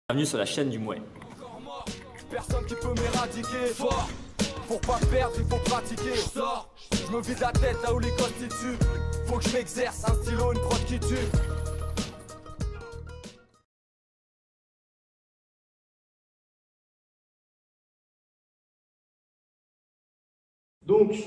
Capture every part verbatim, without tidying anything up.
Bienvenue sur la chaîne du Mouet. Personne qui peut m'éradiquer. Fort, pour pas perdre, il faut pratiquer. Je sors, je me vide la tête là où les constituent. Faut que je m'exerce, un stylo, une prod qui tue. Donc,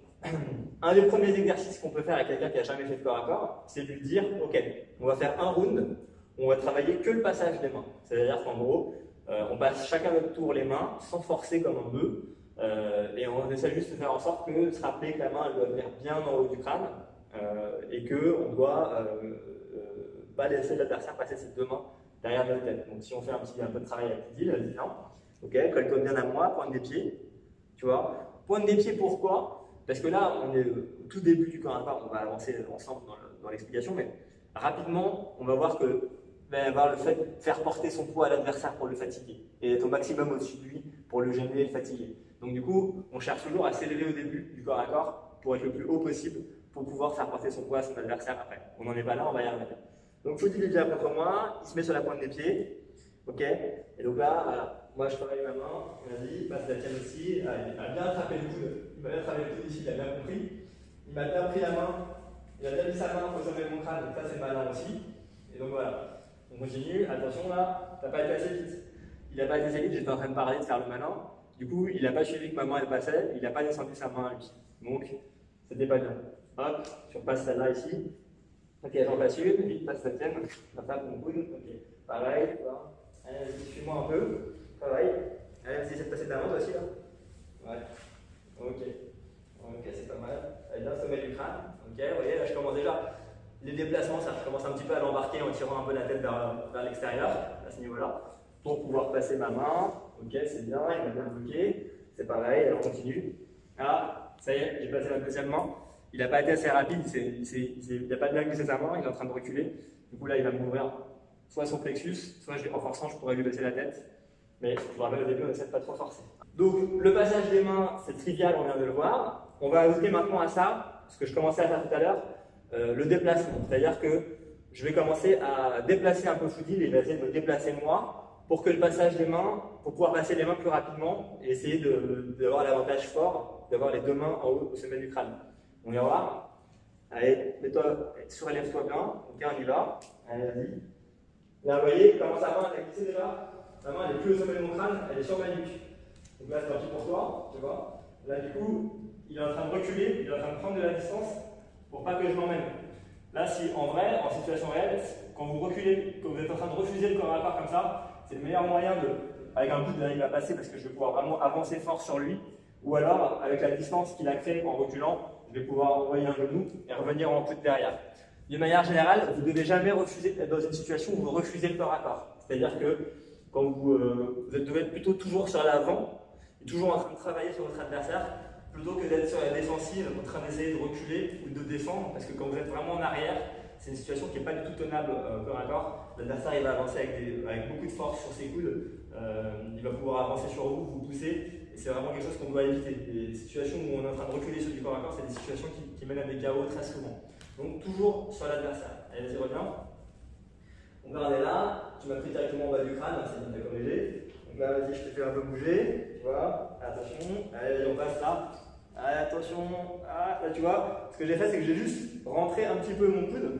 un des premiers exercices qu'on peut faire avec quelqu'un qui n'a jamais fait de corps à corps, c'est de lui dire, ok, on va faire un round, on va travailler que le passage des mains. C'est-à-dire qu'en gros, euh, on passe chacun notre tour les mains, sans forcer comme un bœuf, euh, et on essaie juste de faire en sorte que se rappeler que la main elle doit venir bien en haut du crâne, euh, et qu'on doit euh, euh, pas laisser l'adversaire passer ses deux mains derrière notre tête. Donc si on fait un petit un peu de travail avec Didi, elle dit non, ok, colle-toi bien à moi, pointe des pieds, tu vois. Pointe des pieds, pourquoi? Parce que là, on est au tout début du corps à corps, on va avancer ensemble dans l'explication, mais rapidement, on va voir que ben, avoir le fait de faire porter son poids à l'adversaire pour le fatiguer et être au maximum au-dessus de lui pour le gêner et le fatiguer. Donc du coup, on cherche toujours à s'élever au début du corps à corps pour être le plus haut possible pour pouvoir faire porter son poids à son adversaire après. On n'en est pas là, on va y arriver. Donc Foudy est déjà contre moi, il se met sur la pointe des pieds, ok. Et donc là, voilà. Moi je travaille ma main, vas-y, passe la tienne aussi. Ah, il a bien attrapé le coude, il m'a bien attrapé le coude ici, il a bien compris. Il m'a bien pris la main, il a bien mis sa main au sommet de mon crâne, donc ça c'est malin aussi. Et donc voilà. On continue, attention là, t'as pas été assez vite. Il n'a pas été assez vite, j'étais en train de parler, de faire le malin. Du coup, il n'a pas suivi que ma main elle passait, il n'a pas descendu sa main à lui. Donc, c'était pas bien. Hop, tu repasses celle-là ici. Ok, j'en passe une, vite, passe la tienne. Ça tape mon coude. Ok, pareil, tu vois. Allez, vas-y, suis-moi un peu. Pareil. Allez, vas-y, essaie de passer ta main toi aussi là. Ouais. Ok. Ok, c'est pas mal. Allez, bien, sommet du crâne. Ok, vous voyez, là je commence déjà. Les déplacements, ça, je commence un petit peu à l'embarquer en tirant un peu la tête vers, vers l'extérieur, à ce niveau-là, pour pouvoir passer ma main. Ok, c'est bien, il m'a bien bloqué. C'est pareil, alors on continue. Ah, ça y est, j'ai passé ma deuxième main. Il n'a pas été assez rapide, il n'a pas bien glissé sa main, il est en train de reculer. Du coup, là, il va m'ouvrir soit son plexus, soit en forçant, je pourrais lui baisser la tête. Mais je vous rappelle au début, on essaie de pas trop forcer. Donc, le passage des mains, c'est trivial, on vient de le voir. On va ajouter maintenant à ça, ce que je commençais à faire tout à l'heure, Euh, le déplacement, c'est-à-dire que je vais commencer à déplacer un peu Foudy, il va essayer de me déplacer moi pour que le passage des mains, pour pouvoir passer les mains plus rapidement et essayer d'avoir l'avantage fort, d'avoir les deux mains en haut au sommet du crâne. On va voir. Allez, mets-toi, surélève-toi bien, ok, on y va. Allez, vas-y. Là, vous voyez comment sa main elle a glissé déjà? Sa main elle est plus au sommet de mon crâne, elle est sur ma nuque. Donc là, c'est parti pour toi, tu vois. Là, du coup, il est en train de reculer, il est en train de prendre de la distance pour pas que je m'emmène. Là, si en vrai, en situation réelle, quand vous reculez, quand vous êtes en train de refuser le corps à corps comme ça, c'est le meilleur moyen de, avec un coup de là, il va passer parce que je vais pouvoir vraiment avancer fort sur lui, ou alors avec la distance qu'il a créée en reculant, je vais pouvoir envoyer un genou et revenir en coup de derrière. De manière générale, vous ne devez jamais refuser être dans une situation où vous refusez le corps à corps. C'est-à-dire que quand vous, euh, vous devez être plutôt toujours sur l'avant, et toujours en train de travailler sur votre adversaire, plutôt que d'être sur la défensive en train d'essayer de reculer ou de défendre, parce que quand vous êtes vraiment en arrière, c'est une situation qui n'est pas du tout tenable euh, corps à corps. L'adversaire il va avancer avec, des, avec beaucoup de force sur ses coudes, euh, il va pouvoir avancer sur vous, vous pousser, et c'est vraiment quelque chose qu'on doit éviter. Les situations où on est en train de reculer sur du corps à corps, c'est des situations qui, qui mènent à des chaos très souvent. Donc toujours sur l'adversaire. Allez, vas-y, reviens. On va regarder là, tu m'as pris directement en bas du crâne, c'est bien d'accord léger. Donc là, vas-y, je te fais un peu bouger, tu vois, attention, allez, on passe là. Allez, attention, ah, là tu vois, ce que j'ai fait c'est que j'ai juste rentré un petit peu mon coude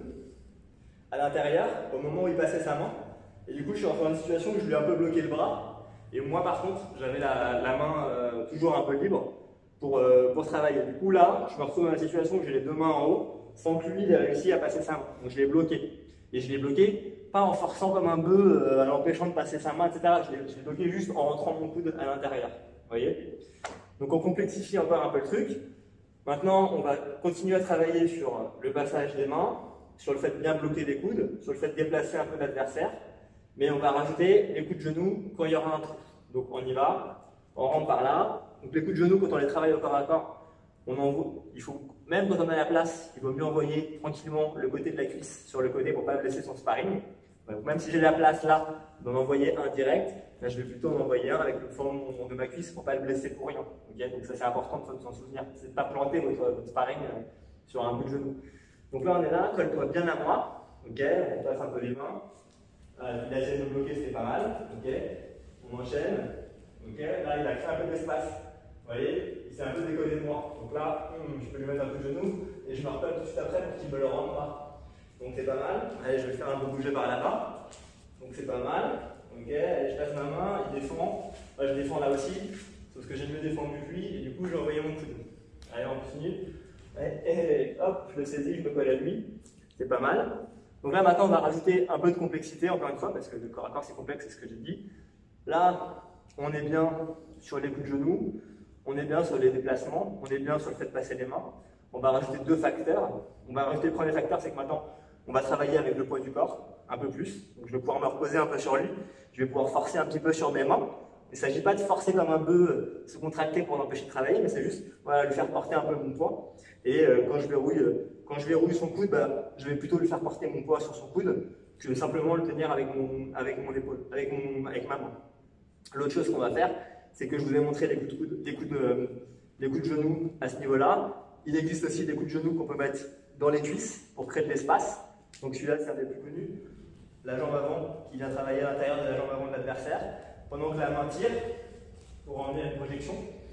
à l'intérieur au moment où il passait sa main et du coup je suis rentré dans une situation où je lui ai un peu bloqué le bras et moi par contre j'avais la, la main euh, toujours un peu libre pour, euh, pour travailler. Du coup là je me retrouve dans la situation où j'ai les deux mains en haut sans que lui il ait réussi à passer sa main, donc je l'ai bloqué et je l'ai bloqué pas en forçant comme un bœuf euh, en l'empêchant de passer sa main, et cetera. Je l'ai bloqué juste en rentrant mon coude à l'intérieur, vous voyez. Donc on complexifie encore un peu le truc. Maintenant, on va continuer à travailler sur le passage des mains, sur le fait de bien bloquer les coudes, sur le fait de déplacer un peu l'adversaire, mais on va rajouter les coups de genoux quand il y aura un trou. Donc on y va, on rentre par là. Donc les coups de genoux, quand on les travaille au corps à corps, on envoie, il faut, même quand on a la place, il vaut mieux envoyer tranquillement le côté de la cuisse sur le côté pour ne pas blesser son sparring. Donc même si j'ai la place là, d'en envoyer un direct, là, je vais plutôt en envoyer un avec le fond de ma cuisse pour ne pas le blesser pour rien. Okay, donc ça c'est important de s'en souvenir, c'est de ne pas planter votre, votre sparring euh, sur un bout de genou. Donc là on est là, colle-toi bien à moi, ok, on passe un peu les mains, Euh, il a essayé de me bloquer, c'était pas mal. Ok. On enchaîne. Ok. Là, il a créé un peu d'espace. Vous voyez, il s'est un peu décollé de moi. Donc là, hum, je peux lui mettre un coup de genou et je me repelle tout de suite après pour qu'il me le rende pas. Donc c'est pas mal. Allez, je vais le faire un peu bouger par là-bas. Donc c'est pas mal. Ok. Allez, je passe ma main, il défend. Moi, je défends là aussi. Sauf que j'ai mieux défendu que lui et du coup, j'ai envoyé mon coude. Allez, on continue. Et, et hop, je le saisis, je me colle à lui. C'est pas mal. Donc là, maintenant, on va rajouter un peu de complexité, encore une fois, parce que le corps à corps, c'est complexe, c'est ce que j'ai dit. Là, on est bien sur les coups de genoux, on est bien sur les déplacements, on est bien sur le fait de passer les mains. On va rajouter deux facteurs. On va rajouter le premier facteur, c'est que maintenant, on va travailler avec le poids du corps, un peu plus. Donc, je vais pouvoir me reposer un peu sur lui. Je vais pouvoir forcer un petit peu sur mes mains. Il ne s'agit pas de forcer comme un bœuf, se contracter pour l'empêcher de travailler, mais c'est juste voilà, lui faire porter un peu mon poids. Et euh, quand, je verrouille, euh, quand je verrouille son coude, bah, je vais plutôt lui faire porter mon poids sur son coude que simplement le tenir avec mon, avec mon épaule, avec, mon, avec ma main. L'autre chose qu'on va faire, c'est que je vous ai montré les coups de, coude, les coups de, les coups de genoux à ce niveau-là. Il existe aussi des coups de genoux qu'on peut mettre dans les cuisses pour créer de l'espace. Donc celui-là, c'est un des plus connus. La jambe avant qui vient travailler à l'intérieur de la jambe avant de l'adversaire, pendant que la main tire pour emmener une projection.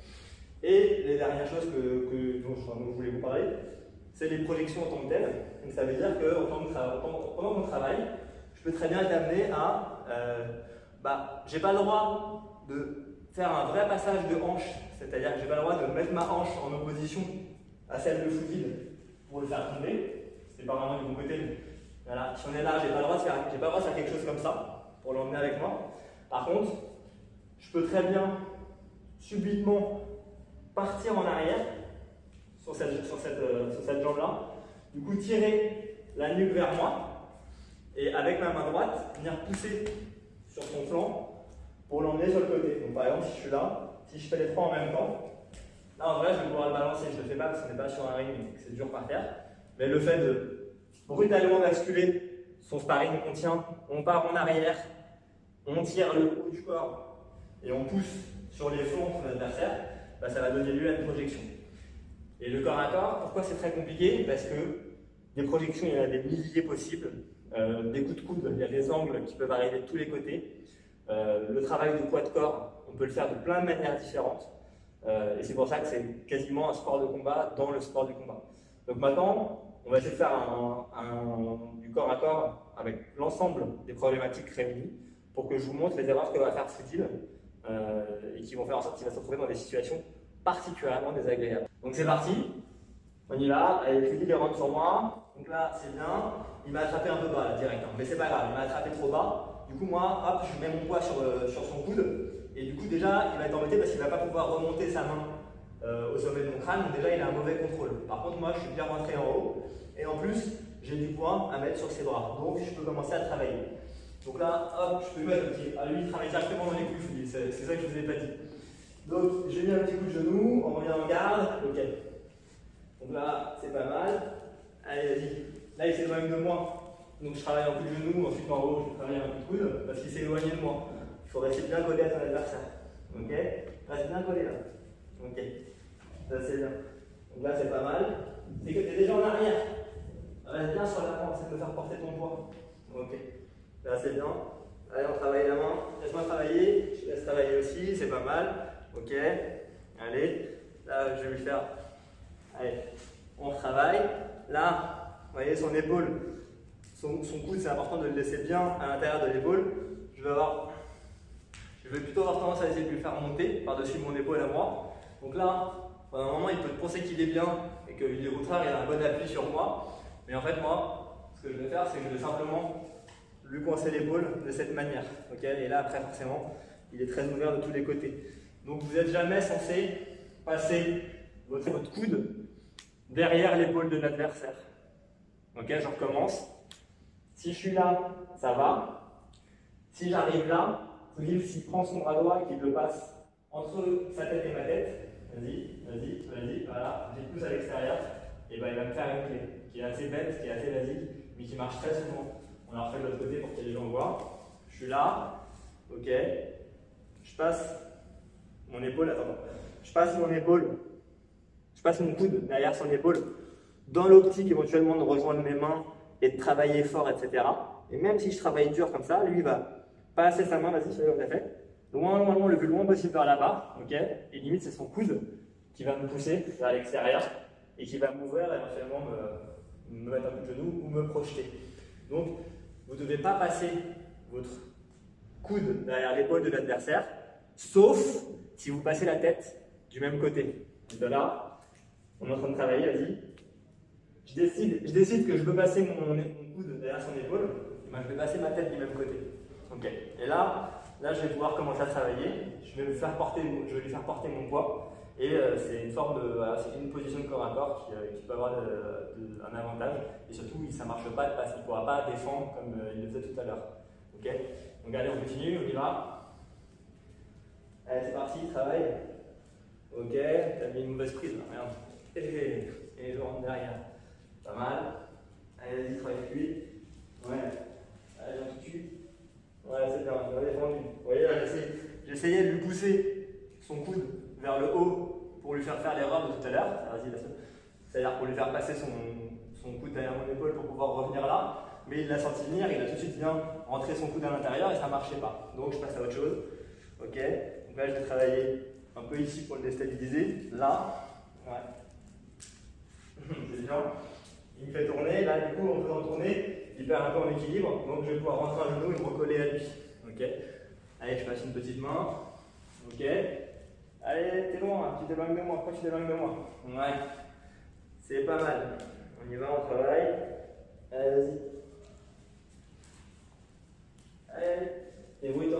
Et les dernières choses que, que, dont, dont je voulais vous parler, c'est les projections en tant que telles. Donc ça veut dire que en tant que pendant qu'on travaille, je peux très bien être amené à, euh, bah, j'ai pas le droit de faire un vrai passage de hanche, c'est-à-dire que j'ai pas le droit de mettre ma hanche en opposition à celle de Foudil pour le faire tomber. C'est pas vraiment du bon côté, mais voilà, si on est là, j'ai pas le droit de faire, j'ai pas le droit de faire quelque chose comme ça pour l'emmener avec moi. Par contre, je peux très bien subitement partir en arrière sur cette, sur cette, euh, sur cette jambe-là, du coup tirer la nuque vers moi et avec ma main droite venir pousser sur son flanc pour l'emmener sur le côté. Donc par exemple, si je suis là, si je fais les trois en même temps, là en vrai je vais pouvoir le balancer, je ne le fais pas parce qu'on n'est pas sur un ring et que c'est dur par terre, mais le fait de brutalement basculer son sparring, on tient, on part en arrière, on tire le haut du corps et on pousse sur les flancs de l'adversaire, bah, ça va donner lieu à une projection. Et le corps à corps, pourquoi c'est très compliqué? Parce que des projections, il y en a des milliers possibles. Euh, des coups de coude, il y a des angles qui peuvent arriver de tous les côtés. Euh, le travail du poids de corps, on peut le faire de plein de manières différentes. Euh, et c'est pour ça que c'est quasiment un sport de combat dans le sport du combat. Donc maintenant, on va essayer de faire un, un, du corps à corps avec l'ensemble des problématiques réunies pour que je vous montre les erreurs que va faire Foudil euh, et qui vont faire en sorte qu'il va se retrouver dans des situations particulièrement désagréables. Donc c'est parti, on y va. Allez, Foudil il rentre sur moi. Donc là, c'est bien. Il m'a attrapé un peu bas là, direct, hein. Mais c'est pas grave, il m'a attrapé trop bas. Du coup, moi, hop, je mets mon poids sur, euh, sur son coude. Et du coup, déjà, il va être embêté parce qu'il ne va pas pouvoir remonter sa main euh, au sommet de mon crâne. Donc déjà, il a un mauvais contrôle. Par contre, moi, je suis bien rentré en haut. Et en plus, j'ai du poids à mettre sur ses bras. Donc, je peux commencer à travailler. Donc là, hop, je peux lui mettre un petit. Ah, lui, il travaille directement dans les couilles, c'est ça que je vous ai pas dit. Donc, j'ai mis un petit coup de genou, on revient en garde. Ok. Donc là, c'est pas mal. Allez, vas-y. Là, il s'éloigne de moi. Donc, je travaille un coup de genou. Ensuite, en haut, je vais travailler un coup de coude parce qu'il s'est éloigné de moi. Il faut rester bien collé à ton adversaire. Ok? Reste bien collé là. Ok. Ça, c'est bien. Donc là, c'est pas mal. C'est que tu es déjà en arrière. Reste bien sur l'avant, c'est de faire porter ton poids. Ok. Là, c'est bien. Allez, on travaille la main. Laisse-moi travailler. Je laisse travailler aussi, c'est pas mal. Ok. Allez. Là, je vais lui faire. Allez. On retravaille. Là, vous voyez son épaule. Son, son coude, c'est important de le laisser bien à l'intérieur de l'épaule. Je vais avoir. Je vais plutôt avoir tendance à essayer de lui faire monter par-dessus mon épaule à moi. Donc là, pendant un moment, il peut penser qu'il est bien et qu'il est au contraire, il a un bon appui sur moi. Mais en fait, moi, ce que je vais faire, c'est que je vais simplement lui coincer l'épaule de cette manière. Okay, et là, après, forcément, il est très ouvert de tous les côtés. Donc, vous n'êtes jamais censé passer votre, votre coude derrière l'épaule de l'adversaire. Ok, je recommence. Si je suis là, ça va. Si j'arrive là, Foudil, s'il prend son bras droit et qu'il le passe entre sa tête et ma tête, vas-y, vas-y, vas-y, voilà, j'ai pousse à l'extérieur, et ben il va me faire une clé qui est assez bête, qui est assez basique, mais qui marche très souvent. On la refait de l'autre côté pour que les gens voient. Je suis là, ok, je passe mon épaule, attends, je passe mon épaule, je passe mon coude derrière son épaule, dans l'optique éventuellement de rejoindre mes mains et de travailler fort, et cetera. Et même si je travaille dur comme ça, lui il va passer sa main, vas-y, fais-le comme t'as fait. Loin, loin, loin, le plus loin possible vers là-bas, ok. Et limite, c'est son coude qui va me pousser vers l'extérieur et qui va m'ouvrir et éventuellement me, me mettre un coup de genou ou me projeter. Donc, vous ne devez pas passer votre coude derrière l'épaule de l'adversaire, sauf si vous passez la tête du même côté. De là, on est en train de travailler, vas-y. Je décide, je décide que je veux passer mon, mon coude derrière son épaule, ben je vais passer ma tête du même côté. Ok. Et là, là, je vais pouvoir commencer à travailler. Je vais lui faire porter, je vais lui faire porter mon poids. Et euh, c'est une forme de, voilà, c'est une position de corps à corps qui, euh, qui peut avoir de, de, un avantage. Et surtout, ça ne marche pas parce qu'il ne pourra pas défendre comme euh, il le faisait tout à l'heure. Ok. Donc allez, on continue, on y va. Allez, c'est parti, travail. Ok, t'as mis une mauvaise prise là, merde. Et, et je rentre derrière. Pas mal. Allez, vas-y, travaille avec lui. Ouais. Allez, j'en tue. Ouais, c'est bien, je l'ai défendu. Vous voyez là, j'essayais de lui pousser son coude vers le haut pour lui faire faire l'erreur de tout à l'heure. C'est-à-dire pour lui faire passer son, son coude derrière mon épaule pour pouvoir revenir là. Mais il l'a senti venir, il a tout de suite bien rentré son coude à l'intérieur et ça ne marchait pas. Donc je passe à autre chose. Ok. Donc là, je vais travailler un peu ici pour le déstabiliser. Là. Ouais. C'est bien. Il me fait tourner. Là, du coup, en faisant tourner, il perd un peu en équilibre. Donc je vais pouvoir rentrer un genou et me recoller à lui. Ok. Allez, je passe une petite main. Ok. Allez, t'es loin, tu t'éloignes de moi. Pourquoi tu t'éloignes de moi? Ouais. C'est pas mal. On y va, on travaille. Allez, vas-y. Allez, débrouille-toi.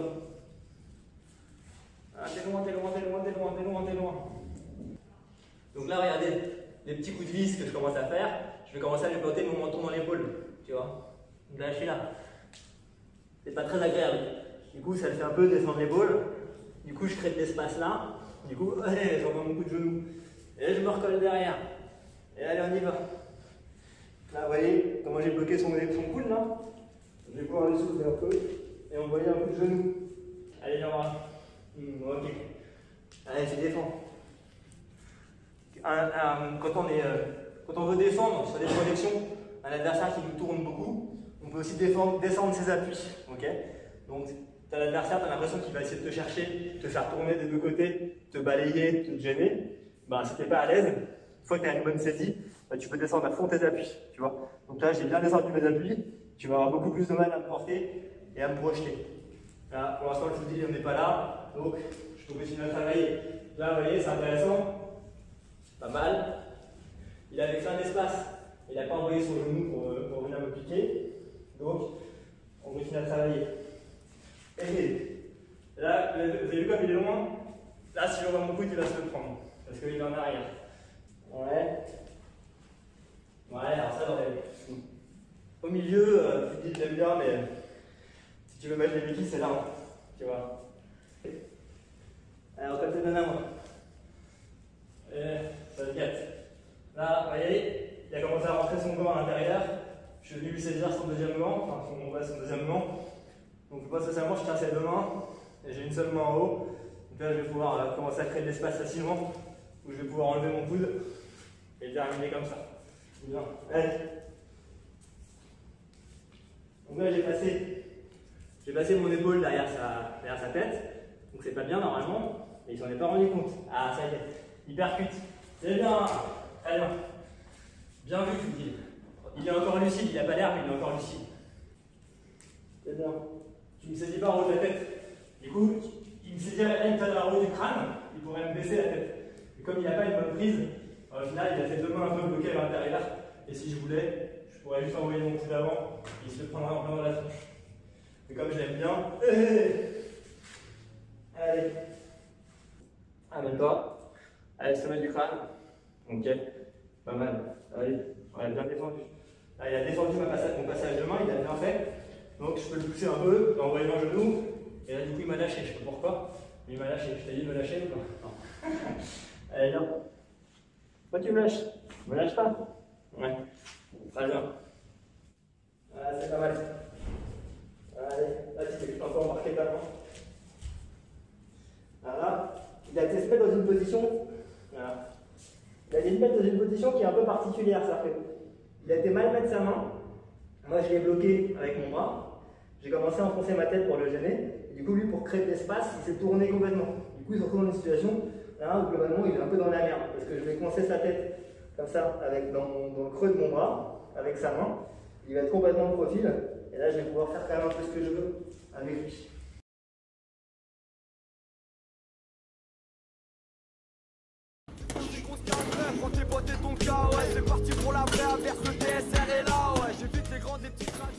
Ah, t'es loin, t'es loin, t'es loin, t'es loin, t'es loin, t'es loin. Donc là, regardez, les petits coups de vis que je commence à faire, je vais commencer à lui planter mon menton dans l'épaule. Tu vois? Là, je suis là. C'est pas très agréable. Du coup, ça le fait un peu descendre l'épaule. Du coup, je crée de l'espace là. Du coup, allez, j'envoie mon coup de genou. Et je me recolle derrière. Et allez, on y va. Là, vous voyez comment j'ai bloqué son, son coude là? Je vais pouvoir le soulever un peu et envoyer un coup de genou. Allez, viens voir. Mmh, ok. Allez, tu défends. Un, un, quand, on est, euh, quand on veut défendre sur des projections, un adversaire qui nous tourne beaucoup, on peut aussi défendre, descendre ses appuis. Okay, donc, tu as l'adversaire, tu as l'impression qu'il va essayer de te chercher, te faire tourner des deux côtés, te balayer, te gêner. Ben, si tu n'es pas à l'aise, une fois que tu as une bonne saisie, ben, tu peux descendre à fond tes appuis. Tu vois. Donc là, j'ai bien descendu mes appuis. Tu vas avoir beaucoup plus de mal à me porter et à me projeter. Là, pour l'instant, je vous dis, on n'est pas là, donc je peux continuer à travailler. Là, vous voyez, c'est intéressant, pas mal. Il avait fait un espace, il n'a pas envoyé son genou pour, pour venir me piquer, donc on continue à travailler. Et là, vous avez vu comme il est loin? Là, si j'envoie mon coude, il va se le prendre, parce qu'il est en arrière. Ouais. Ouais, alors ça, dans les... Au milieu, euh, tu te dis que t'aimes bien, mais si tu veux mettre les béquilles, c'est là, tu vois. Alors, comme tu donnes à moi. Et ça se gâte. Là, vous voyez, il a commencé à rentrer son gant à l'intérieur. Je suis venu lui saisir son deuxième gant, enfin son, ouais, son deuxième gant. Donc, pas spécialement, je tiens ses deux mains, et j'ai une seule main en haut. Donc là, je vais pouvoir euh, commencer à créer de l'espace facilement, où je vais pouvoir enlever mon coude et terminer comme ça. Bien. Allez. Donc là, j'ai passé, j'ai passé mon épaule derrière sa, derrière sa tête, donc c'est pas bien normalement, mais il s'en est pas rendu compte. Ah, ça y est, il percute. C'est bien, très bien. Bien vu, je vous dis. Il est encore lucide, il n'a pas l'air, mais il est encore lucide. C'est bien. Tu me saisis pas en haut de la tête. Du coup, il me saisirait une taille en haut du crâne, il pourrait me baisser la tête. Et comme il n'a pas une bonne prise, au final, il a fait deux mains un peu bloquées à l'intérieur, et si je voulais, je pourrais juste envoyer mon coup d'avant, et il se le prendra en plein dans la tronche. Mais comme je l'aime bien, allez, amène-toi, allez, sommet du crâne, ok, pas mal, allez, on a bien défendu. Là, il a défendu ma passage, mon passage de main, il a bien fait, donc je peux le pousser un peu, l'envoyer un genou, et là du coup il m'a lâché, je sais pas pourquoi, mais il m'a lâché, je t'ai dit de me lâcher ou pas? Non. Allez, viens. Pourquoi tu me lâches? Me lâche pas? Ouais, très bien. Ah, c'est pas mal. Allez, là tu peux encore marquer ta main. Voilà. Il a été se mettre dans une position. Voilà. Il a été se mettre dans une position qui est un peu particulière, ça fait. Il a été mal mettre sa main. Moi, je l'ai bloqué avec mon bras. J'ai commencé à enfoncer ma tête pour le gêner. Et du coup, lui, pour créer de l'espace, il s'est tourné complètement. Du coup, il se retrouve dans une situation là où globalement, il est un peu dans la merde. Parce que je vais coincer sa tête comme ça, avec, dans, mon, dans le creux de mon bras, avec sa main. Il va être complètement de profil. Et là, je vais pouvoir faire quand même un peu ce que je veux avec lui. Prends tes potes et ton cas, ouais, c'est parti pour la vraie, avec le D S R est là, ouais, j'évite les grandes, les petites